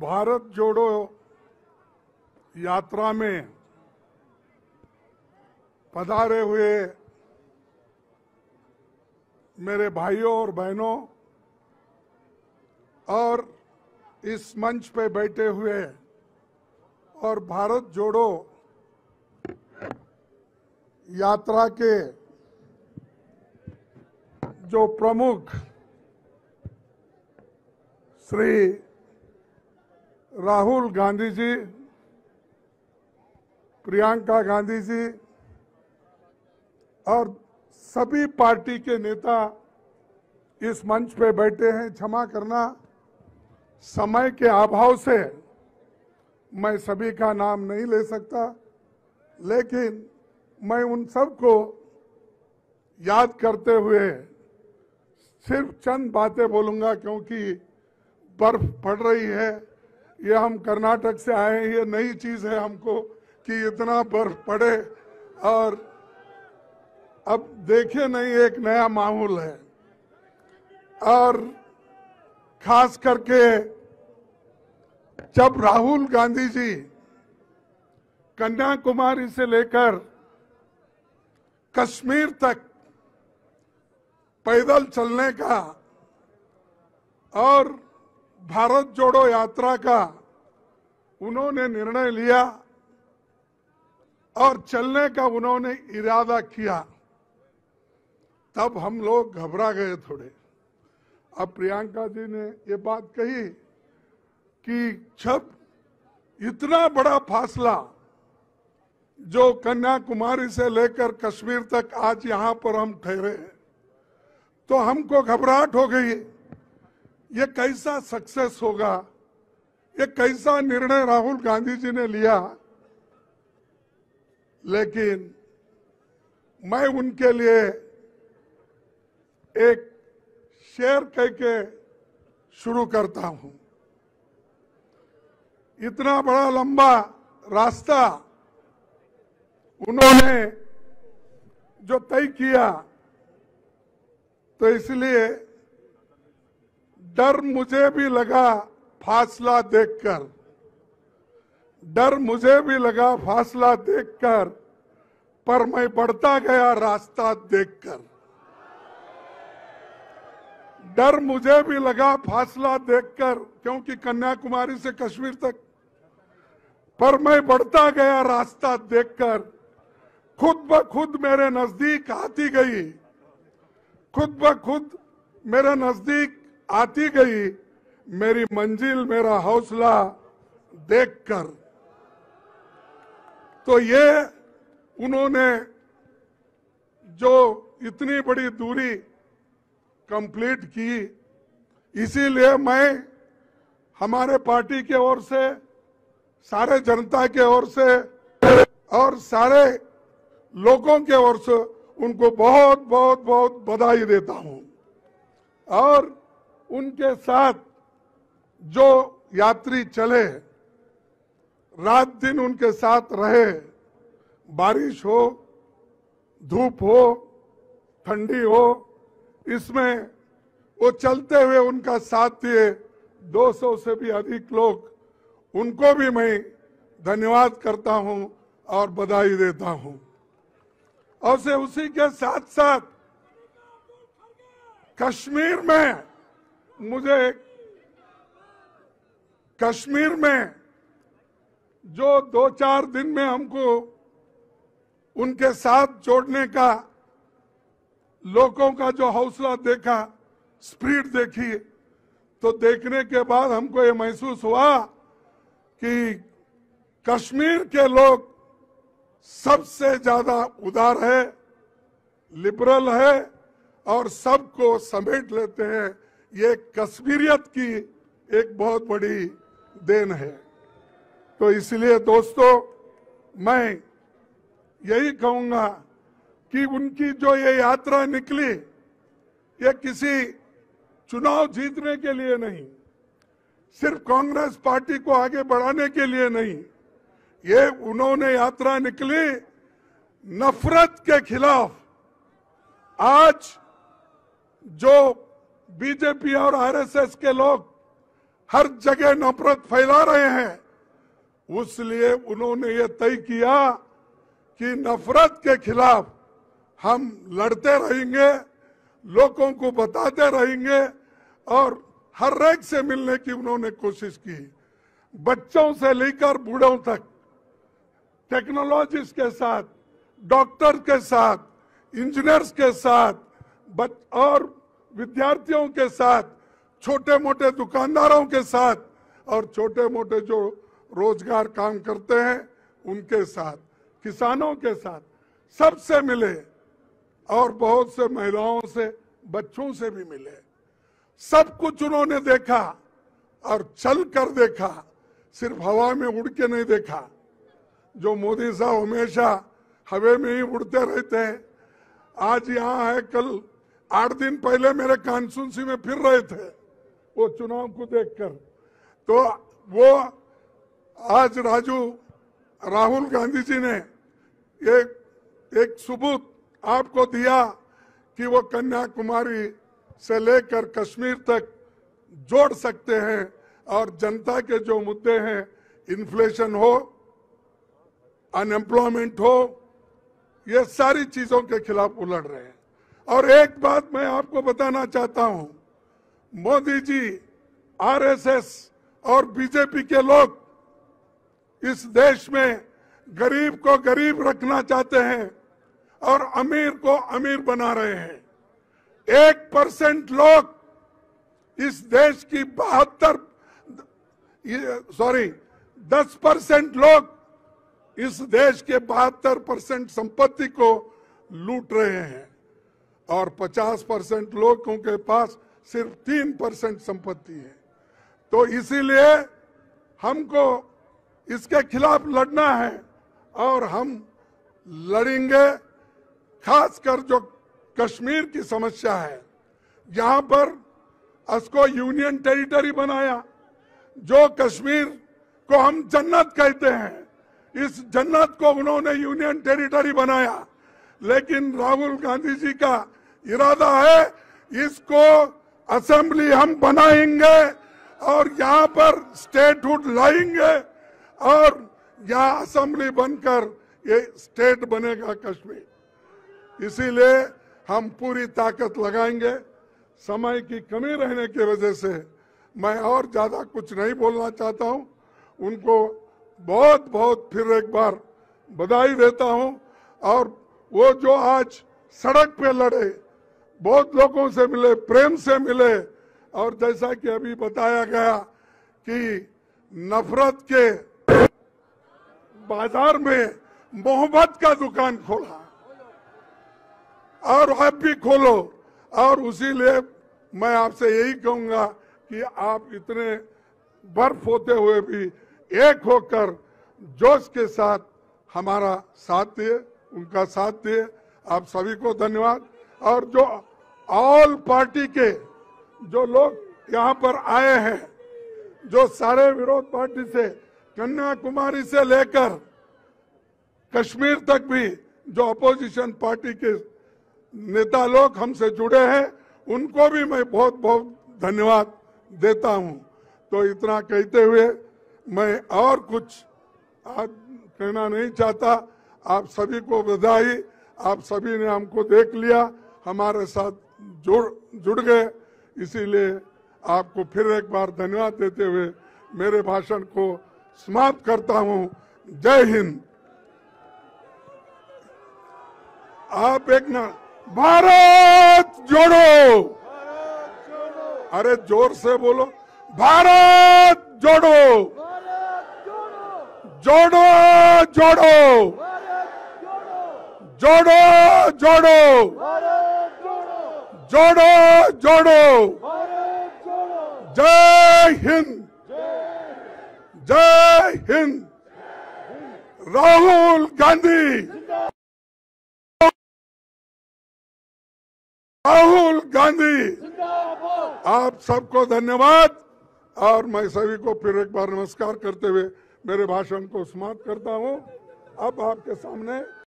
भारत जोड़ो यात्रा में पधारे हुए मेरे भाइयों और बहनों और इस मंच पे बैठे हुए और भारत जोड़ो यात्रा के जो प्रमुख श्री राहुल गांधी जी, प्रियंका गांधी जी और सभी पार्टी के नेता इस मंच पे बैठे हैं। क्षमा करना, समय के अभाव से मैं सभी का नाम नहीं ले सकता, लेकिन मैं उन सबको याद करते हुए सिर्फ चंद बातें बोलूंगा, क्योंकि बर्फ पड़ रही है। ये हम कर्नाटक से आए हैं, ये नई चीज है हमको कि इतना बर्फ पड़े, और अब देखे नहीं एक नया माहौल है। और खास करके जब राहुल गांधी जी कन्याकुमारी से लेकर कश्मीर तक पैदल चलने का और भारत जोड़ो यात्रा का उन्होंने निर्णय लिया और चलने का उन्होंने इरादा किया, तब हम लोग घबरा गए थोड़े। अब प्रियंका जी ने ये बात कही कि जब इतना बड़ा फासला जो कन्याकुमारी से लेकर कश्मीर तक आज यहाँ पर हम ठहरे हैं, तो हमको घबराहट हो गई। ये कैसा सक्सेस होगा, ये कैसा निर्णय राहुल गांधी जी ने लिया। लेकिन मैं उनके लिए एक शेर कह के शुरू करता हूं। इतना बड़ा लंबा रास्ता उन्होंने जो तय किया, तो इसलिए डर मुझे भी लगा फासला देखकर, डर मुझे भी लगा फासला देखकर, पर मैं बढ़ता गया रास्ता देखकर। डर मुझे भी लगा फासला देखकर, क्योंकि कन्याकुमारी से कश्मीर तक, पर मैं बढ़ता गया रास्ता देखकर। खुद ब खुद मेरे नजदीक आती गई, खुद ब खुद मेरे नजदीक आती गई मेरी मंजिल, मेरा हौसला देखकर। तो ये उन्होंने जो इतनी बड़ी दूरी कंप्लीट की, इसीलिए मैं हमारे पार्टी के ओर से, सारे जनता के ओर से और सारे लोगों के ओर से उनको बहुत बहुत बहुत बधाई देता हूं। और उनके साथ जो यात्री चले, रात दिन उनके साथ रहे, बारिश हो, धूप हो, ठंडी हो, इसमें वो चलते हुए उनका साथ दिए 200 से भी अधिक लोग, उनको भी मैं धन्यवाद करता हूं और बधाई देता हूं। और से उसी के साथ साथ कश्मीर में, मुझे कश्मीर में जो 2-4 दिन में हमको उनके साथ जोड़ने का, लोगों का जो हौसला देखा, स्पिरिट देखी, तो देखने के बाद हमको ये महसूस हुआ कि कश्मीर के लोग सबसे ज्यादा उदार है, लिबरल है और सबको समेट लेते हैं। ये कश्मीरियत की एक बहुत बड़ी देन है। तो इसलिए दोस्तों, मैं यही कहूंगा कि उनकी जो ये यात्रा निकली, ये किसी चुनाव जीतने के लिए नहीं, सिर्फ कांग्रेस पार्टी को आगे बढ़ाने के लिए नहीं, ये उन्होंने यात्रा निकली नफरत के खिलाफ। आज जो बीजेपी और आरएसएस के लोग हर जगह नफरत फैला रहे हैं, उसलिए उन्होंने ये तय किया कि नफरत के खिलाफ हम लड़ते रहेंगे, लोगों को बताते रहेंगे और हर एक से मिलने की उन्होंने कोशिश की। बच्चों से लेकर बूढ़ों तक, टेक्नोलॉजिस्ट के साथ, डॉक्टर के साथ, इंजीनियर्स के साथ और विद्यार्थियों के साथ, छोटे मोटे दुकानदारों के साथ और छोटे मोटे जो रोजगार काम करते हैं उनके साथ, किसानों के साथ, सबसे मिले और बहुत से महिलाओं से, बच्चों से भी मिले। सब कुछ उन्होंने देखा और चल कर देखा, सिर्फ हवा में उड़ के नहीं देखा। जो मोदी साहब हमेशा हवा में ही उड़ते रहते हैं, आज यहाँ है, कल 8 दिन पहले मेरे कॉन्स्टिट्यूंसी में फिर रहे थे वो चुनाव को देखकर। तो वो आज राहुल गांधी जी ने एक सबूत आपको दिया कि वो कन्याकुमारी से लेकर कश्मीर तक जोड़ सकते हैं और जनता के जो मुद्दे हैं, इन्फ्लेशन हो, अनएम्प्लॉयमेंट हो, ये सारी चीजों के खिलाफ वो लड़ रहे हैं। और एक बात मैं आपको बताना चाहता हूं, मोदी जी, आरएसएस और बीजेपी के लोग इस देश में गरीब को गरीब रखना चाहते हैं और अमीर को अमीर बना रहे हैं। 1% लोग इस देश की 10% लोग इस देश के 72% संपत्ति को लूट रहे हैं और 50% लोगों के पास सिर्फ 3% संपत्ति है। तो इसीलिए हमको इसके खिलाफ लड़ना है और हम लड़ेंगे। खासकर जो कश्मीर की समस्या है, यहां पर उसको यूनियन टेरिटरी बनाया, जो कश्मीर को हम जन्नत कहते हैं, इस जन्नत को उन्होंने यूनियन टेरिटरी बनाया। लेकिन राहुल गांधी जी का इरादा है इसको असेंबली हम बनाएंगे और यहाँ पर स्टेटहुड लाएंगे और यहाँ असेंबली बनकर ये स्टेट बनेगा कश्मीर। इसीलिए हम पूरी ताकत लगाएंगे। समय की कमी रहने की वजह से मैं और ज्यादा कुछ नहीं बोलना चाहता हूं। उनको बहुत बहुत फिर एक बार बधाई देता हूं। और वो जो आज सड़क पे लड़े, बहुत लोगों से मिले, प्रेम से मिले, और जैसा कि अभी बताया गया कि नफरत के बाजार में मोहब्बत का दुकान खोला और आप भी खोलो। और उसीलिए मैं आपसे यही कहूंगा कि आप इतने बर्फ होते हुए भी एक होकर जोश के साथ हमारा साथ दिए, उनका साथ दिए। आप सभी को धन्यवाद। और जो ऑल पार्टी के जो लोग यहाँ पर आए हैं, जो सारे विरोध पार्टी से, कन्याकुमारी से लेकर कश्मीर तक भी जो अपोजिशन पार्टी के नेता लोग हमसे जुड़े हैं, उनको भी मैं बहुत बहुत धन्यवाद देता हूं। तो इतना कहते हुए मैं और कुछ आज कहना नहीं चाहता। आप सभी को बधाई। आप सभी ने हमको देख लिया, हमारे साथ जुड़ गए। इसीलिए आपको फिर एक बार धन्यवाद देते हुए मेरे भाषण को समाप्त करता हूं। जय हिंद। आप एक ना, भारत जोड़ो, अरे जोर से बोलो, भारत जोड़ो, जोड़ो जोड़ो, जोड़ो जोड़ो, जोड़ो जोड़ो। जय हिंद, जय हिंद। राहुल गांधी, राहुल गांधी। आप सबको धन्यवाद। और मैं सभी को फिर एक बार नमस्कार करते हुए मेरे भाषण को समाप्त करता हूं। अब आपके सामने